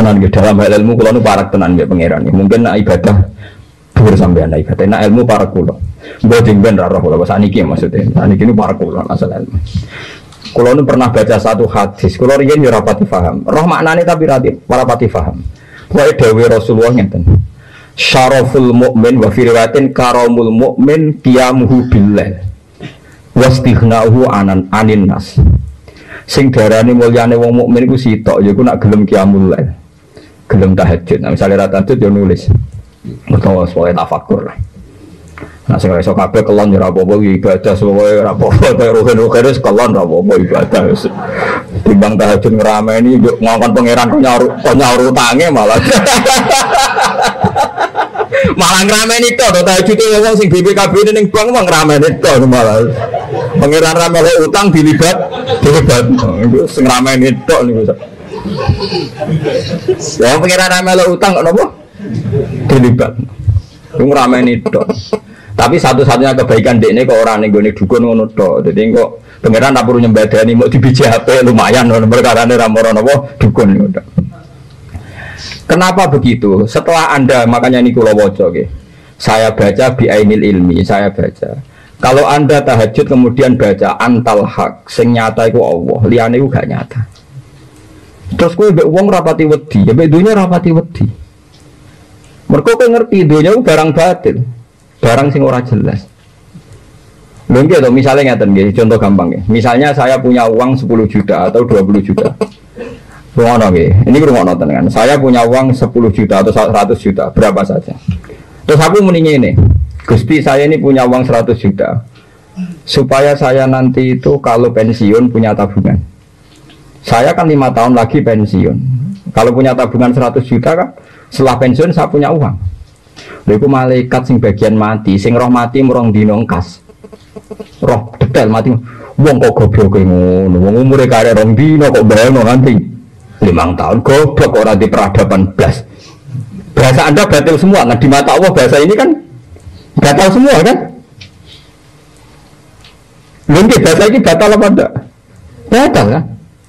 tenan nggih dalam hal ilmu kula nu parak tenan nggih pangeran. Mungkin nak ibadah dhuwur sampean ibadah, nak ilmu parak kula. Mbok jengben ra roh kula saniki maksudnya. Saniki nu parak kula asal ilmu. Kula nu pernah baca satu hadis, kula riyen yo ora pati paham. Roh maknane tapi ora pati paham. Wae dawuh Rasulullah ngeten. Syaraful mukmin wa fi riwayatin karamul mukmin qiyamuhu billah. Wastighna'uhu anin nas. Sing darane mulyane wong mukmin iku sitok ya iku nak gelem qiyamul lail. Gelem tahajud. Nah, misale ra tahajud ya nulis. Utawa soal tafakur. Nah, sing iso kabeh kelon ya ora apa-apa ibadah soal ora apa-apa ruhen-ruhen wis kelon ora apa-apa ibadah. Timbang tahajud ngrameni yo ngongkon pangeran kok nyaur utange malah. Malah ngrameni tok tahajud wong sing BPKB ning bank mah ngrameni tok malah. Pangeran ra melok utang dilibat. Iku sing ramene tok niku. Ya pangeran ra melok utang kok napa? Dilibat. Iku ramene tok. Tapi satu-satunya kebaikan dekne kok ora ning gone dukun ngono tok. Dadi kok pangeran ra perlu nyembadani mau dibiji HP lumayan ngono perkarane ra moro napa dukun niku tok. Kenapa begitu? Setelah Anda makanya ini kula waca nggih. Saya baca bi ainil ilmi, saya baca. Kalau Anda tahajud kemudian baca antal haq, sing nyata iku Allah, liyane iku gak nyata. Terus kowe mbek wong rapati wedi, ya mbek dunya rapati wedi. Mergo kowe ngerti dunya iku barang batil, barang sing ora jelas. Lho nggih to, misale ngaten nggih, contoh gampang nggih. Misalnya saya punya uang 10 juta atau 20 juta. Rungono nggih, ini rungono tenan. Saya punya uang 10 juta atau 100 juta, berapa saja. Terus aku muni ngene. Gusti saya ini punya uang 100 juta supaya saya nanti itu kalau pensiun punya tabungan. Saya kan 5 tahun lagi pensiun. Kalau punya tabungan 100 juta kan setelah pensiun saya punya uang. Lalu malaikat sing bagian mati, sing roh mati merong dinongkas. Roh detail mati. Wong kok goblok ngono. Wong umure kare rong dino kok bayangno nganti 5 tahun goblok ora di peradaban blas. Bahasa Anda batil semua. Nah di mata Allah bahasa ini kan batal semua kan? Mungkin bahasa ini batal apa enggak? Batal kan?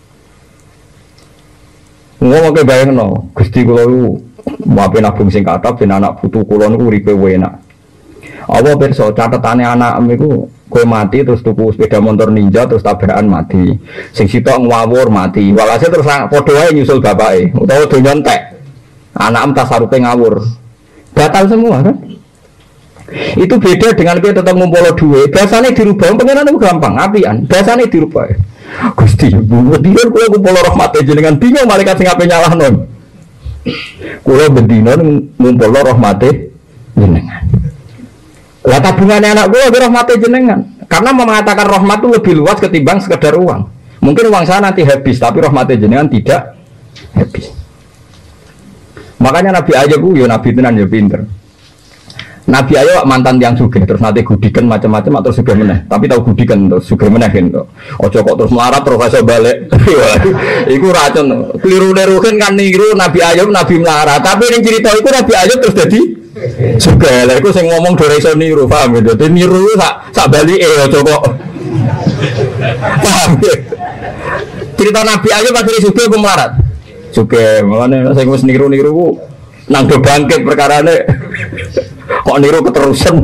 Ngomong ke bayang no, Gusti kula lu mape nabung sing kathah ben anak putu kula niku uripe enak. Apa pirsa catetane anak niku kowe mati terus tuku sepeda motor ninja terus tabrakan mati. Sing sitok ngawur mati. Walhasil terus padha wae nyusul bapake utawa do nyontek. Anak tasarupe ngawur. Batal semua kan? Itu beda dengan kita tetap ngumpul duit. Biasanya dirubah, pengenan itu gampang, apian. Biasanya dirubah. Gusti, bedinon kalau ngumpul rahmatnya jenengan bingung malaikat sing ape nyalah non. Kalau bedinon ngumpul rahmatnya jenengan. Lah tabungannya anak gue rahmatnya jenengan. Karena mengatakan rahmat itu lebih luas ketimbang sekedar uang. Mungkin uang saya nanti habis, tapi rahmatnya jenengan tidak habis. Makanya Nabi Ayub yo Nabi tenan yo pinter. Nabi Ayub mantan yang sugih terus nanti gudikan macam-macam terus sugih meneh. Tapi tahu gudikan terus sugih meneh gitu. Ojo kok terus melarat terus iso balik. Iku racun. Klirune rugen kan niru Nabi Ayub Nabi melarat. Tapi ning cerita iku Nabi Ayub terus dadi sugih. Lha iku sing ngomong dhewe iso niru, paham ya? Dadi niru sak balike ojo kok. Paham ya? Cerita Nabi Ayub pas sugih apa melarat? Sugih. Makane sing wis niru-niru nang do bangkit perkarane. Kok niru keterusan.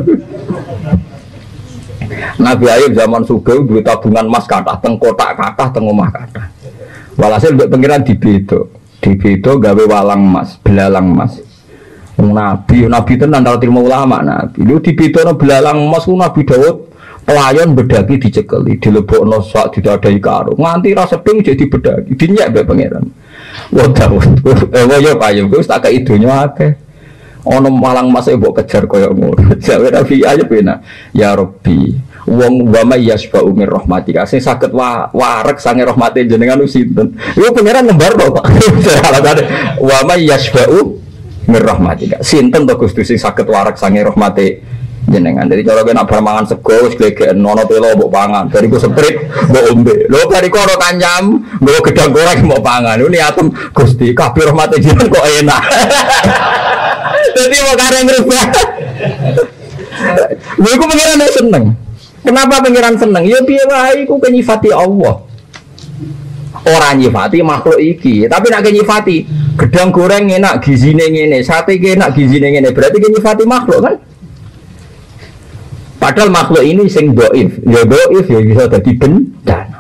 Nabi Ayub zaman sugih duwe tabungan emas kathah, teng kotak kathah, teng omah kathah. Walhasil mbek pengiran dibedo gawe walang emas, belalang emas. Nabi tenan tau terima ulama Nabi. Lu dibedono belalang emas ku Nabi Daud pelayan bedaki dicekeli, dilebokno sak didadai karo. Nganti ra sedeng jadi bedaki, dinyek mbek pengiran. Wa Daud. Ya Pak Ayub wis tak kei donya akeh. Ono malang mas mbok kejar kaya ngono. Jawe Nabi Ayub enak. Ya Rabbi, wong wa may yasba'u min rahmatika. Sing saged wareg sange rahmate jenengan sinten? Iku pangeran nembar to, Pak. Wa may yasba'u min rahmatika. Sinten to Gusti sing saged wareg sange rahmate jenengan. Jadi cara kena bar mangan sego wis glegeken ono telo mbok pangan. Bariku seprit mbok ombe. Lho bariku ora kanyam, mbok gedang goreng mbok pangan. Ini atem Gusti kabeh rahmate jenengan kok enak. Jadi mau kareng rubah. Aku pengiran seneng. Kenapa pengiran seneng? Ya piye wae iku kenyifati Allah. Orang nyifati makhluk iki, tapi nak nyifati gedang goreng enak gizine ngene, sate enak gizine ngene, berarti nyifati makhluk kan? Padahal makhluk ini sing dhaif, ya bisa dadi bencana.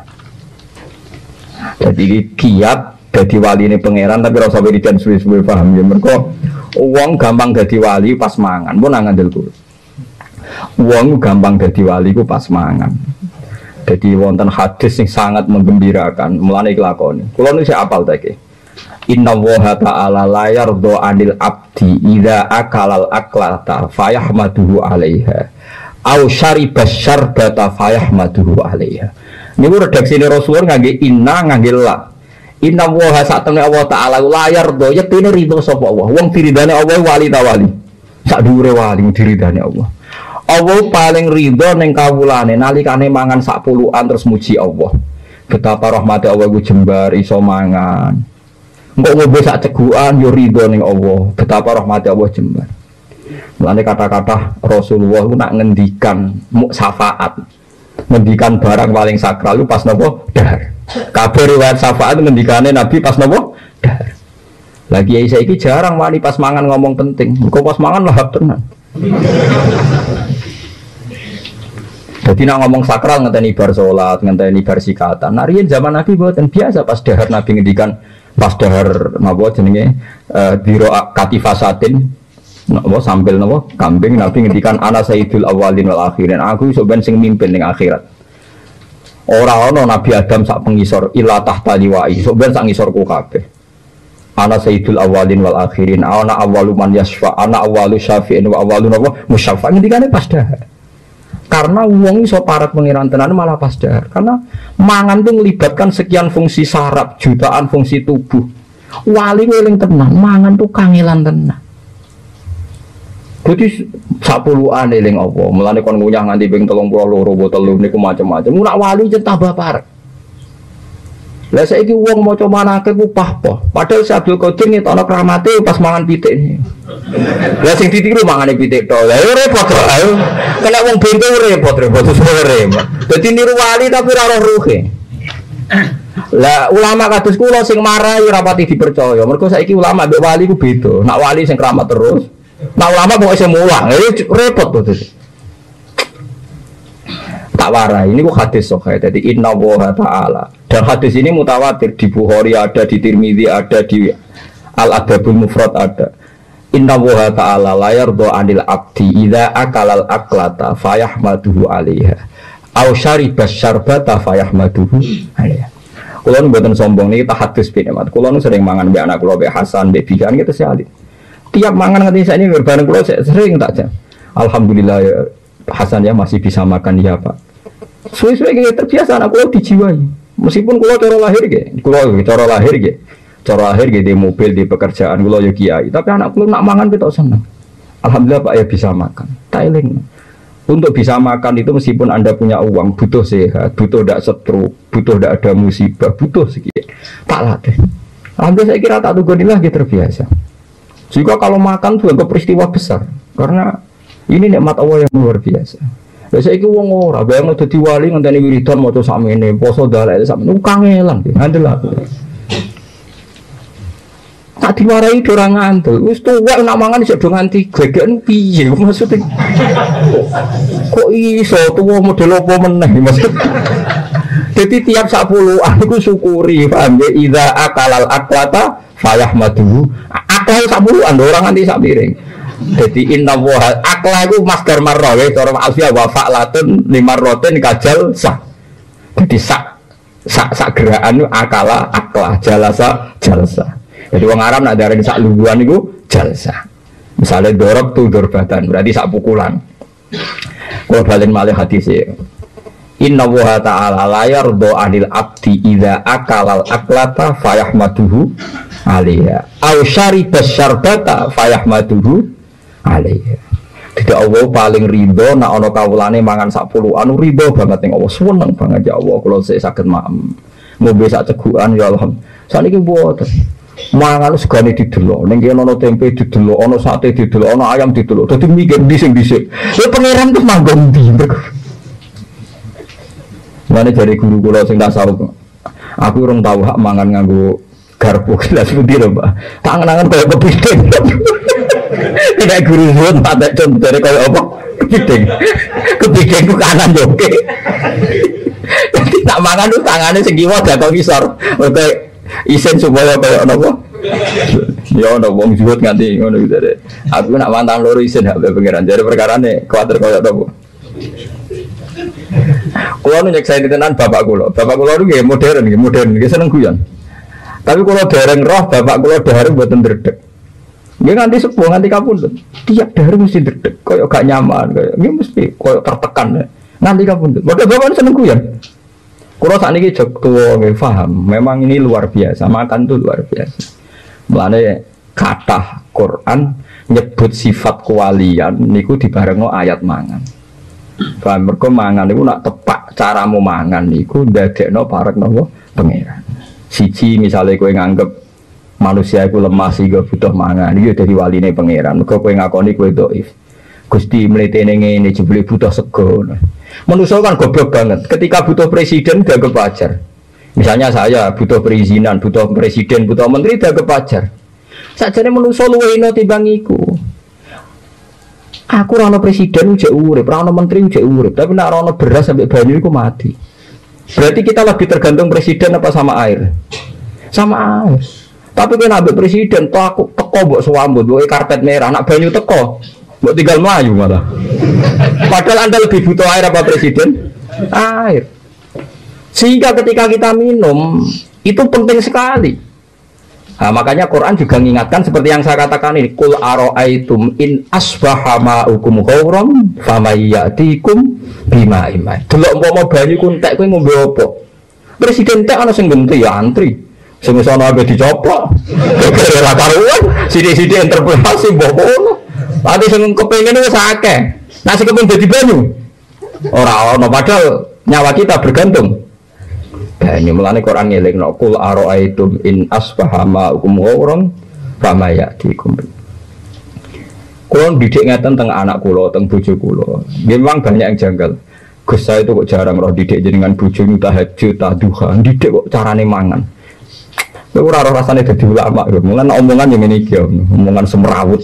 Jadi kiat dadi waline pangeran tapi ora sampe dijan suwe-suwe paham ya mergo wong gampang dadi wali pas mangan, pun nang ngandel kulo. Wong gampang dadi wali ku pas mangan. Jadi wonten hadis yang sangat menggembirakan, mulane kelakoni. Kulo nu sik apal ta iki. Inna Allaha ta'ala la yardo 'anil abdi idza akalal aklata fayahmaduhu 'alaiha aw syaribas syarbata fayahmaduhu 'alaiha. Niku redaksine Rasulullah ngangge inna ngangge la. Inna Allaha sa'tamne Allah ta'ala la yardo yektine ridho sapa Allah. Wong diridane Allah wali ta wali. Sak dhuwure wali diridane Allah. Allah paling ridho neng kawulane nalikane mangan sak puluhan terus muji Allah. Betapa rahmati Allah ku jembar iso mangan. Engko ngombe sak cegukan yo ridho neng Allah. Betapa rahmati Allah jembar. Mulane kata-kata Rasulullah ku nak ngendikan syafaat. Ngendikan barang paling sakral ku pas napa? Dahar. Kabeh riwayat syafaat ngendikane Nabi pas napa? Dahar. Lagi saiki jarang wani pas mangan ngomong penting. Engko pas mangan lahap tenan. Jadi nak ngomong sakral ngenteni bar salat, ngenteni bar sikatan. Nah riyen zaman Nabi mboten biasa pas dahar Nabi ngendikan pas dahar napa jenenge biro katifasatin napa sambil napa kambing Nabi ngendikan ana sayyidul awalin wal akhirin. Aku iso ben sing mimpin ning akhirat. Ora ana Nabi Adam sak pengisor ila tahta liwai, iso ben sak ngisorku kabeh. Ana sayyidul awalin wal akhirin, ana awwalu man yasfa, ana awwalu syafi'in wa awwalu napa musyafa. Ngendikane pas dahar. Karena wong iso parat pengiran tenan malah pas dahar. Karena mangan itu melibatkan sekian fungsi saraf, jutaan fungsi tubuh. Wali eling tenan, mangan tuh kangelan tenan. Jadi 10-an eling apa? Mulane kon ngunyah nganti ping 32 botol niku macam-macam. Ora wali jen tambah parek. Lah saiki wong maca manake ku pah-pah. Padahal si Abdul Qadir ngetokno kramate pas mangan pitik. Lah sing ditiru mangane pitik tok. Lah repot kok. Kena wong bento repot sore. Dadi niru wali tapi ora roh ruhe. Lah ulama kados kula sing marai ora pati dipercaya. Mergo saiki ulama mbek wali ku beda. Nak wali sing keramat terus. Nak ulama pokoke sing mulang. Repot to. Tak warai ini kok hadis sahih. Jadi inna Allaha ta'ala. Dan hadis ini mutawatir di Bukhari ada, di Tirmidzi ada, di Al-Adabul Mufrad ada. Inna Allaha ta'ala la yardo 'anil abdi idza akalal aklata fayahmaduhu 'alaiha aw syaribas syarbata fayahmaduhu 'alaiha. Kula mboten sombong niki tahadus bin Ahmad. Kula sering mangan mbek anak kula mbek Hasan mbek Bihan gitu sekali. Tiap mangan nganti sakniki bareng kula sering tak jam. Alhamdulillah ya Hasan ya masih bisa makan ya Pak. Suwe-suwe kayak terbiasa anak kulo dijiwai. Meskipun kulo cara lahir di mobil di pekerjaan kulo yo kiai, tapi anak kulo nak mangan kita seneng. Alhamdulillah Pak ya bisa makan. Tailing. Untuk bisa makan itu meskipun Anda punya uang, butuh sehat, butuh tidak stroke, butuh tidak ada musibah, butuh sekian. Tak latih. Alhamdulillah saya kira tak tugonilah gitu terbiasa. Juga kalau makan tuh agak peristiwa besar karena ini nikmat Allah yang luar biasa. Biasa itu wong ora, bayang dadi wali ngenteni wiridan maca sakmene, poso dalek sakmene kangelan ngandel aku. Tak diwarai ora ngantuk. Wis tuwek nak mangan iso do nganti glegeken piye maksudnya? Kok iso tuwa model apa meneh maksud? Jadi tiap 10-an iku syukuri, paham ya? Idza akalal aklata fayahmaduhu. Akal 10-an orang nganti sak piring. Jadi inna woha akla itu masdar marrah ya cara alfiah wa fa'latun limarrotin kajal sah. Jadi sak gerakan itu akala akla jalasa. Jadi orang Arab nak darani sak luguan itu jalsa. Misalnya dorok tuh dorbatan berarti sak pukulan. Kalau balik malih hadis ya. Inna woha ta'ala la yardo anil abdi idza akalal aklata fayahmaduhu alaiha aw syaribas syarbata fayahmaduhu alaihi. Tidak Allah paling ridho nak ana kawulane mangan sak puluhan ridho banget ning Allah, seneng banget ya Allah kalau saya saged maem. Ngombe sak cegukan ya alhamdulillah. Saniki mboten. Mangan segane didelok, ning kene ana tempe didelok, ana sate didelok, ana ayam didelok. Dadi mikir dhisik-dhisik. Ya pangeran terus manggon ndi. Mane jare guru kula sing tasawuf. Aku urung tahu hak mangan nganggo garpu gelas putih lho, Pak. Tangan-tangan kayak kepiting. Tidak guru zuhud patek contoh dari kayak apa? Kepiting. Kepiting ku kanan yo oke. Jadi tak mangan tuh tangannya segiwa jatuh kisar. Oke, isen supaya kayak apa? Ya ono wong zuhud nganti ngono gitu deh. Aku nak mantan loro isen hak pengiran. Jadi perkarane kuwatir kayak apa? Kulo nyek saya tenan bapak kulo. Bapak kulo itu nggih modern, nggih seneng guyon. Tapi kulo dereng roh bapak kulo dahar mboten ndredeg. Nggih nganti sepuh nganti kapundhut. Tiap dahar mesti ndredeg, koyo gak nyaman, koyo nggih mesti koyo tertekan. Nganti kapundhut. Padahal bapak seneng guyon. Kulo sakniki jek tuwa nggih paham. Memang ini luar biasa, makan tuh luar biasa. Mulane kathah Quran nyebut sifat kewalian niku dibarengno ayat mangan. Paham mergo mangan niku nak tepak caramu mangan niku ndadekno parek napa pangeran. Siji misale kowe nganggep manusia iku lemah sehingga butuh mangan, iki dadi waline pangeran. Mergo kowe ngakoni kowe dhaif. Gusti mletene ngene jebule butuh sego. Manusia kan goblok banget. Ketika butuh presiden dianggap wajar. Misalnya saya butuh perizinan, butuh presiden, butuh menteri dianggap wajar. Sakjane manusia luwih ino timbang iku. Aku ora ono presiden ujek urip, ora ono menteri ujek urip, tapi nek ora ono beras sampai banyu iku mati. Berarti kita lebih tergantung presiden apa sama air? Sama air. Tapi kena ambek presiden, toh aku teko mbok suambut, mbok karpet merah, nak banyu teko, mbok tinggal melayu malah. Padahal Anda lebih butuh air apa presiden? Air. Sehingga ketika kita minum, itu penting sekali. Nah, makanya Quran juga mengingatkan seperti yang saya katakan ini, Qul aro'aitum in asbaha ma'ukum ghauran famayyatikum bima'in ma'in. Delok umpama banyu kuntek kowe ngombe apa? Presiden tek ana sing genti ya antri. Sing wis ana abe dicoplok. Gara-gara karuan, sithik-sithik interpelasi mbok ngono. Ati sing kepengin wis akeh. Nah sing kepengin dadi banyu. Ora ana padahal nyawa kita bergantung. Banyu mulane Quran ngelingno qul aro'aitum in asbaha ma'ukum ghauran famayyatikum. Kulo didik ngeten teng anak kulo, teng bojo kulo. Memang banyak yang janggal. Gus saya itu kok jarang roh didik jenengan bojo tahajud, duha, didik kok carane mangan. Kowe ora roh rasane dadi ulama, mulane omongan yang ngene iki, omongan semrawut.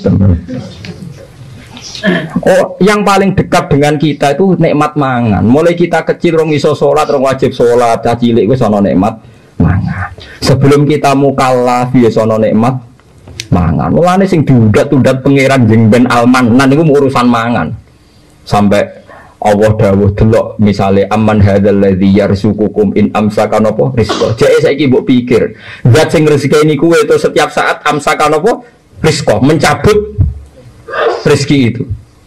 Oh, yang paling dekat dengan kita itu nikmat mangan. Mulai kita kecil rong iso sholat, rong wajib sholat, cilik wis ana nikmat mangan. Sebelum kita mukallaf ya ana nikmat mangan. Mulane sing diundat-undat pangeran jeng ben almanan niku urusan mangan. Sampai Allah dawuh delok misale amman hadzal ladzi yarzuqukum in amsaka napa rizqa. Jeke saiki mbok pikir, zat sing rezeki niku itu setiap saat amsaka napa rizqa, mencabut rezeki itu.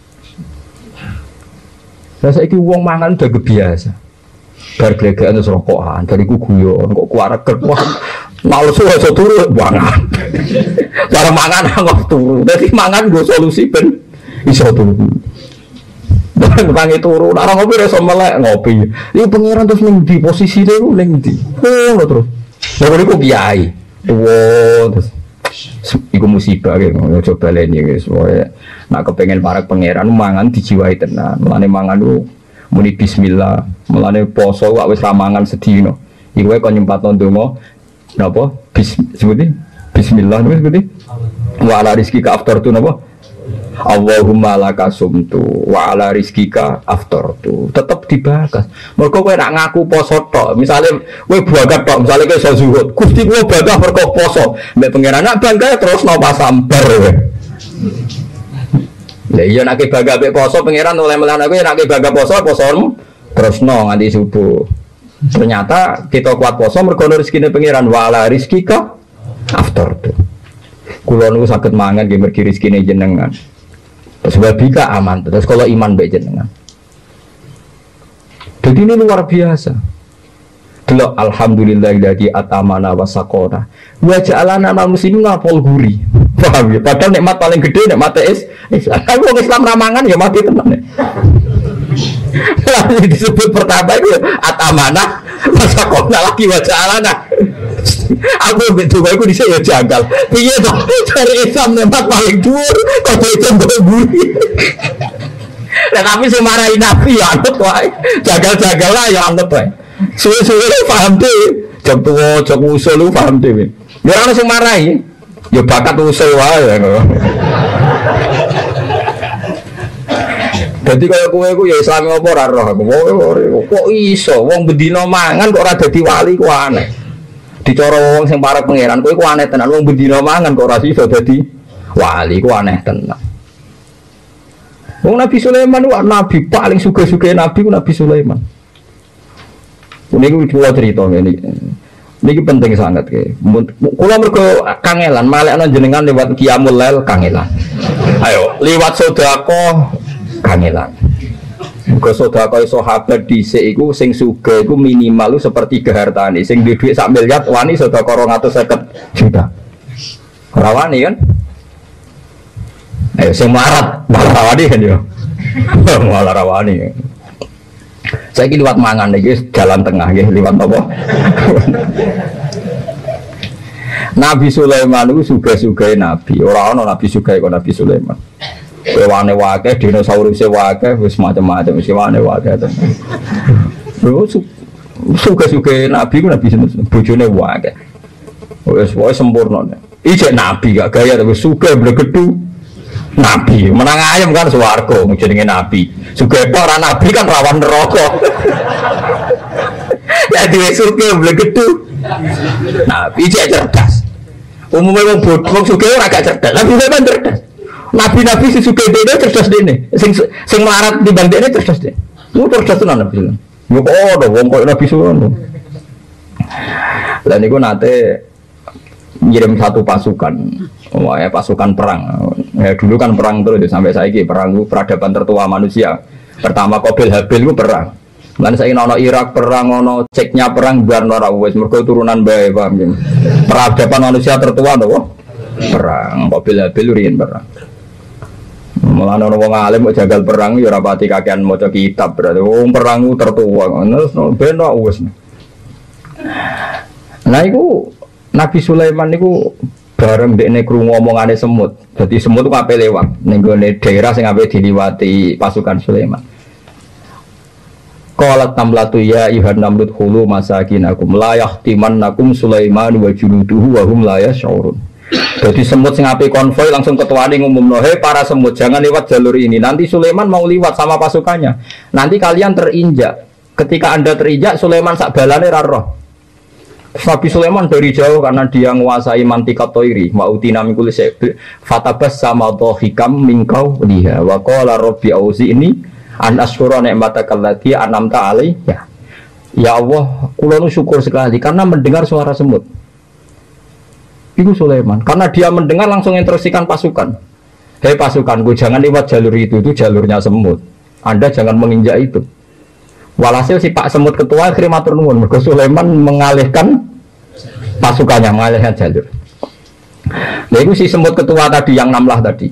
Lah saiki wong mangan udah biasa. Bar glegekan terus rokokan, bariku guyon, kok kuarek wah. Males aja turu mangan. Cara mangan kok turu. Dadi mangan go solusi ben iso turu. Tangi turu, ora ngopi iso melek ngopi. Iki pangeran terus ning di posisine ku ning ndi? Ngono terus. Lha niku kiai. Tuwa terus iku musibah gitu, coba baleni guys. Nak kepengen parek pangeran mangan dijiwai tenan. Mulane mangan lu muni bismillah. Mulane poso kok wis ramangan sedina. Iku kok nyempatno ndonga napa? Bismillah sebuti. Wa ala rizqika aftartu napa? Allahumma laka sumtu wa ala rizqika aftartu. Tetep dibahas. Mergo kowe nak ngaku poso tok, misale kowe bagat tok, misale kowe iso zuhud. Gusti kula bagat mergo poso. Mbek pangeran nak bangga terus napa sambar kowe. Lah iya nek bangga mbek poso pangeran oleh melan aku nek bangga posomu terusno nganti subuh. Ternyata kita kuat poso mergo rezekine pangeran wa ala rizqika aftartu. Kula niku saged mangan nggih mergi rezekine jenengan. Terus babika aman, terus kalau iman baik jenengan. Jadi ini luar biasa. Delok alhamdulillahilladzi atamana wa saqona. Wa ja'alana muslimin ngapol guri. Paham ya? Padahal nikmat paling gede nikmat Islam. Kan wong Islam ramangan ya mati tenan. Lalu disebut pertama itu atamana wa saqona lagi wa ja'alana. Aku betul aku di saya janggal. Piye toh cari Islam nikmat paling dhuwur kok coba guri. Lah tapi sing marahi Nabi ya anut wae. Jagal-jagal lah ya anut wae. Suwe-suwe paham deh. jam tua, jam usul lu paham deh. Ya orang sing marahi, ya bakat usul wae. Jadi kaya kowe ya Islam apa ora roh aku. Kok iso wong bendina mangan kok ora dadi wali ku aneh. Dicara wong sing para pangeran kowe ku aneh tenan wong bendina mangan kok ora iso dadi wali ku aneh tenan. Wong Nabi Sulaiman ku nabi paling sugih-sugih nabi ku Nabi Sulaiman. Niku kula cerita ngene. Niki penting sangat ke. Kula mergo kangelan malekno jenengan lewat qiyamul lail kangelan. Ayo, liwat sedekah kangelan. Mergo sedekah sahabat dhisik iku sing sugih iku minimal sepertiga hartane. Sing duwe dhuwit sak miliar wani sedekah 250 juta. Ora wani kan? Ayo sing marat malah rawani kan yo. Malah rawani. Saiki liwat mangan iki jalan tengah nggih liwat apa? Nabi Sulaiman itu sugih-sugih nabi. Ora ana nabi sugih kok Nabi Sulaiman. Kewane wae, dinosaurus wae, wis macam-macam wis kewane wae. Sugih-sugih nabi ku nabi bojone wae. Wis wae sempurna. Iki nabi gak gaya tapi sugih blegedu. Nabi menang ayam kan swarga jenenge nabi. Sugih ora nabi kan rawan neraka. Jadi sugih blegedu. Nabi cerdas. Umumnya wong bodoh wong sugih ora gak cerdas. Nabi memang cerdas. Nabi-nabi sing sugih dene cerdas dene. Sing melarat timbang dene cerdas dene. Mu cerdas tenan Nabi. Yo kok ono wong koyo Nabi Sulaiman. Lah niku nate ngirim satu pasukan. Pasukan perang. Ya, dulu kan perang terus sampai saiki perang itu peradaban tertua manusia. Pertama Qabil Habil itu perang. Lan saiki ono Irak perang, ono Ceknya perang bar ora wis mergo turunan bae paham ya. Peradaban manusia tertua lho. Perang Qabil Habil riyen perang. Mulane ono wong alim kok jagal perang ya ora pati kakean maca kitab berarti wong perang ku tertua. Terus ben wis. Nah iku Nabi Sulaiman niku bareng dekne krungu omongane semut. Dadi semut ku ape lewat ning gone daerah sing ape diliwati pasukan Sulaiman. Qalat tamlatu ya ayuhan namrud khulu masakinakum la yahtimannakum Sulaiman wa junuduhu wa hum la yash'urun. Dadi semut sing ape konvoi langsung ketuane ngumumno, "Hei para semut, jangan lewat jalur ini. Nanti Sulaiman mau liwat sama pasukannya. Nanti kalian terinjak. Ketika Anda terinjak, Sulaiman sak balane ra roh." Nabi Sulaiman dari jauh karena dia menguasai mantikat toiri mautina mikul fatabas sama hikam mingkau liha wa qala rabbi auzi ini an asyura ni'mataka allati an'amta alayya. Ya Allah, kula nu syukur sekali karena mendengar suara semut. Itu Sulaiman karena dia mendengar langsung instruksikan pasukan. Hei pasukanku, jangan lewat jalur itu jalurnya semut. Anda jangan menginjak itu. Walhasil si Pak Semut ketua akhirnya matur nuwun mergo Sulaiman mengalihkan pasukannya, mengalihkan jalur. Nah itu si Semut ketua tadi yang namlah tadi.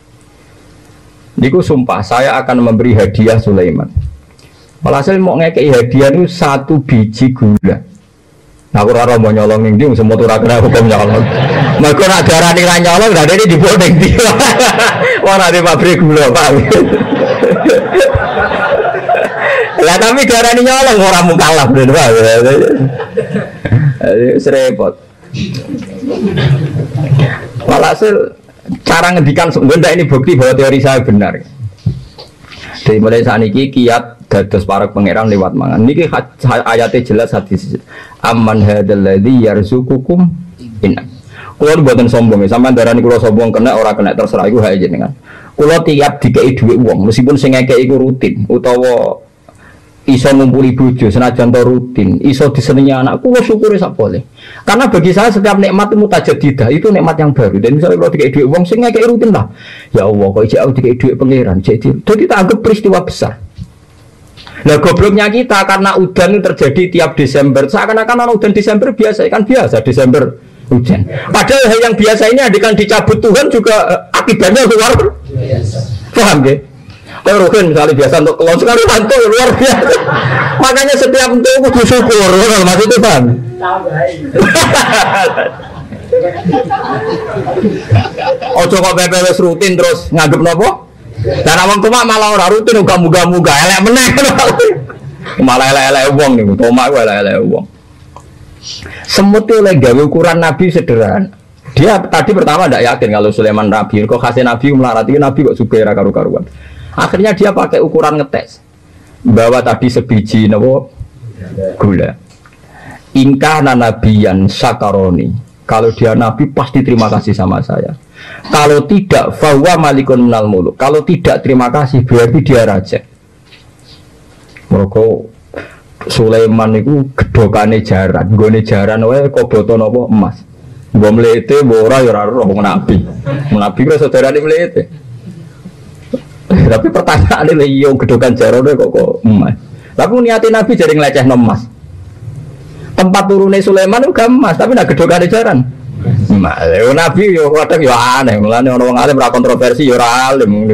Niku sumpah saya akan memberi hadiah Sulaiman. Walhasil mau ngekei hadiah itu 1 biji gula. Nah aku ora mau nyolong ning ndi semut ora kena hukum nyolong. Mergo nek darani ra nyolong lha dene dibuat ning ndi. Ora di pabrik gula, Pak. Lah tapi darani nyolong ora mukalaf lho, Pak. Serepot. Walhasil cara ngendikan sebenarnya ini bukti bahwa teori saya benar. Dari mulai saat ini kiat dados para pangeran lewat mangan. Niki ayatnya jelas hadis. Amman hadzal ladzi yarzuqukum in. Kulo mboten sombong, sampean darani kulo sombong kena ora kena terserah iku hak jenengan. Kulo tiap dikei dhuwit wong, meskipun sing ngekeki iku rutin utawa iso ngumpuli bojo senajan to rutin, iso disenengi anak, kulo syukuri sak boleh. Karena bagi saya setiap nikmat itu mutajaddidah, itu nikmat yang baru. Dan misalnya kalau dikei dhuwit wong sing ngekeki rutin lah. Ya Allah, kok iki aku dikei dhuwit pangeran, jadi kita anggap peristiwa besar. Nah gobloknya kita karena udan terjadi tiap Desember, seakan-akan orang udan Desember biasa, kan biasa Desember hujan. Padahal yang biasa ini adegan dicabut Tuhan juga akibatnya luar biasa. Paham ya? Kalau Rukin misalnya biasa untuk kelon sekali mantu luar biasa. Makanya setiap itu kudu syukur, maksudnya Bang. Ojo kok PPWS rutin terus nganggep nopo? Dan awang tumak malah ora rutin uga muga-muga elek meneh. Malah elek-elek wong niku, tumak ku elek-elek wong. Semut itu oleh gawe ukuran Nabi sederhana. Dia tadi pertama tidak yakin kalau Sulaiman Nabi. Kok kasih Nabi melarati Nabi kok juga era karu-karuan. Akhirnya dia pakai ukuran ngetes. Bawa tadi sebiji nopo gula. Ingkah nabiyan sakaroni. Kalau dia Nabi pasti terima kasih sama saya. Kalau tidak, fawa malikun minal muluk. Kalau tidak terima kasih berarti dia raja. Mereka Sulaiman itu gedokane jaran, gone jaran wae kok boto napa emas. Mbok mlete mbok ora ya ora roh Nabi. Nabi kok saudarane mlete. Tapi pertanyaane lho yo gedokan jarane kok emas. Tapi niate Nabi jadi nglecehno emas. Tempat turune Sulaiman itu emas, tapi nak gedokane jaran. Emas. Nabi yo kadang yo aneh, mulane ana wong alim ora kontroversi yo ora alim.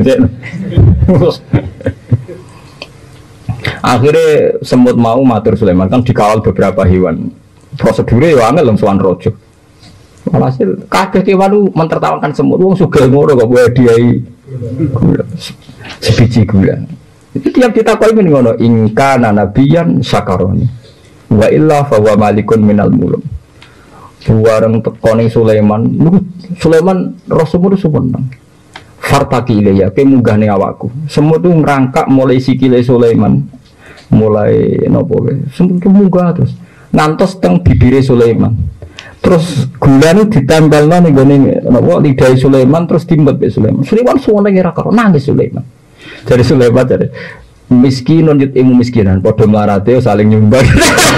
Akhirnya semut mau matur Sulaiman kan dikawal beberapa hewan. Prosedurnya ya angel lang sowan rojo. Walhasil kabeh kewan lu mentertawakan semut. Wong sugih ngono kok wae diai gula. Sebiji gula. Itu tiap ditakoki men ngono, ingka nabiyan sakaroni. Wa illa fa wa malikun minal muluk. Buareng tekone Sulaiman, Sulaiman Rasulullah sumeneng. Fartaki ilayya ke munggah ning awakku. Semut itu ngerangkak mulai sikile Sulaiman. Mulai nopo semut munggah terus ngantos teng bibire Sulaiman. Terus gula ini ditempelno ning gone napa lidah Sulaiman terus timbet be Sulaiman. Sulaiman suwane ora karo nangis Sulaiman. Dari Sulaiman dari miskinun yut ilmu miskinan padha mlarate saling nyumbang.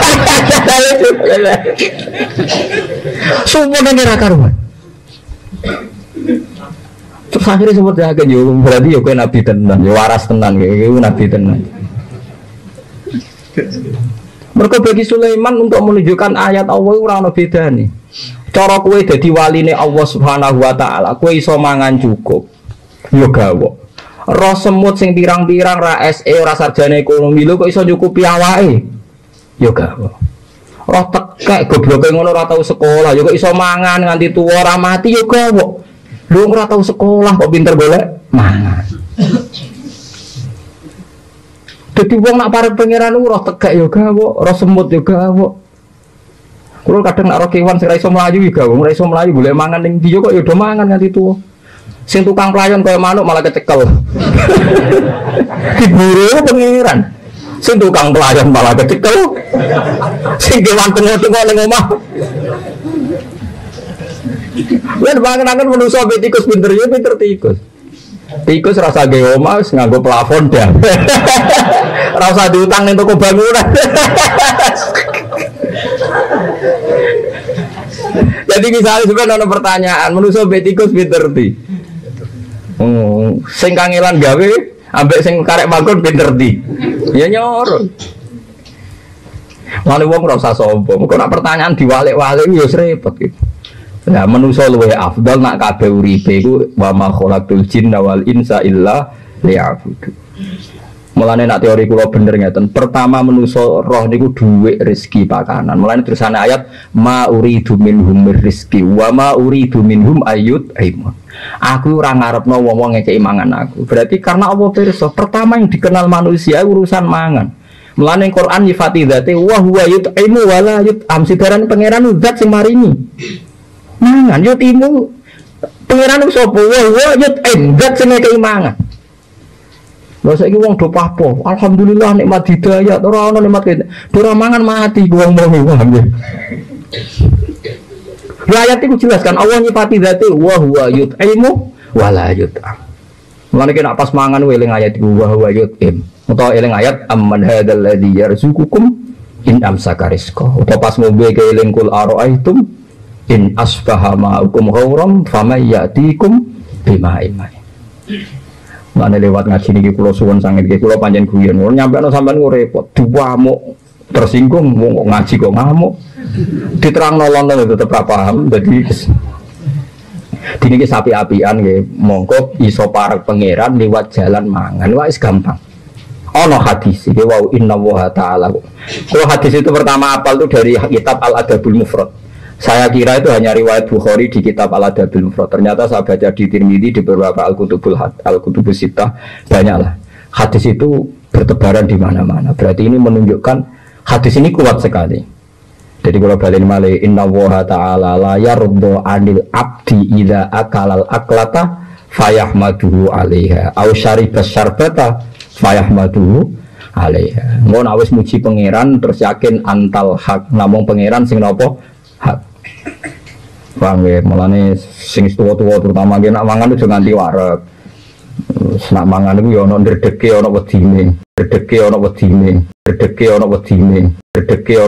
Suwane ora karuan. Terus akhirnya seperti agak yo berarti yo kowe nabi tenan, yo waras tenan kowe nabi tenan. Mereka bagi Sulaiman untuk menunjukkan ayat Allah ora ono bedane. Cara kowe dadi waline Allah Subhanahu wa taala, kowe iso mangan cukup. Yo gawok. Roh semut sing pirang-pirang ra SE ora sarjana ekonomi lho kok iso nyukupi awake. Yo gawok. Roh tekek gobloke ngono ora tau sekolah, yo kok iso mangan nganti tuwa ora mati yo gawok. Lho ora tau sekolah kok pinter golek mangan. Dadi wong nak parek pangeran roh tegak ya gawok, roh semut ya gawok. Kulo kadang nak roh kewan sing ra iso mlayu ya gawok, ora iso mlayu golek mangan ning ndi kok ya do mangan nganti tuwa. Sing tukang pelayan kaya manuk malah kecekel. Diburu pangeran. Sing tukang pelayan malah kecekel. Sing kewan tengok-tengok ning omah. Lan bangun-bangun manusa tikus pinter ya pinter tikus. Tikus rasa ge omah wis nganggo plafon dah. Rasa diutang ning toko bangunan. Jadi misalnya sebenarnya ada pertanyaan, manusa tikus pinter ti. Sing kangelan gawe ambek sing karek bangun pinter ti. Ya nyoro. Wale wong ora usah sombong. Kok nek pertanyaan diwalik-walik ya repot gitu. Nah, manusia luwih afdal nak kabeh uripe iku wa ma khalaqul jinna wal insa illa liya'budu. Mulane nak teori kula bener ngeten. Pertama manusia roh niku dhuwit rezeki pakanan. Mulane terusan ayat ma uridu minhum rizqi wa ma uridu minhum ayyut aimun. Aku ora ngarepno wong-wong ngekeki mangan aku. Berarti karena Allah pirsa, pertama yang dikenal manusia urusan mangan. Mulane Quran nyifati dzate wa huwa yut'imu wa la yut'am. Sidaran pangeran zat sing maringi. Mangan yo timu pangeran sapa wa yut endat sing keimangan. Lha saiki wong do papo, alhamdulillah nikmat hidayah ora ono nikmat kene. Ora mangan mati wong paham ya. Ayat itu jelaskan Allah nyipati dzate wa huwa yut'imu wa la yut'am. Mulane nek pas mangan eling ayat iku wa huwa yut'im. Utawa eling ayat amman hadzal ladzi yarzuqukum in amsaka rizqa. Utawa pas mobe eling kul ara'aitum in asbaha ma'ukum ghauram famay ya'tikum bima'in ma'in. Mana lewat ngaji niki kula suwun sanget niki kula panjen guyon. Nyampe ana sampean kok repot, diwamuk tersinggung wong ngaji kok ngamuk. Diterangno lono tetep ra paham. Dadi niki sapi-apian nggih, mongko iso parek pangeran liwat jalan mangan. Wis gampang. Ono hadis iki wa inna wa ta'ala. Kalau hadis itu pertama apal itu dari kitab Al-Adabul Mufrad. Saya kira itu hanya riwayat Bukhari di kitab Al-Adabul Mufrad. Ternyata saya baca di Tirmidzi, di beberapa Al-Kutubus Sittah, banyaklah. Hadis itu bertebaran di mana-mana. Berarti ini menunjukkan hadis ini kuat sekali. Jadi kalau balik malih inna woha ta'ala la yaruddo anil abdi idha akalal aklata fayahmaduhu alaiha au syaribas syarbata fayahmaduhu alaiha. Mau nawis muji pangeran terus yakin antal hak, namung pangeran sing nopo hak. Paham ya, mulane sing tua-tua terutama nak mangan itu nganti wareg. Nak mangan itu ya ono ndredege ono wedine, ndredege ono wedine, ndredege ono wedine, ndredege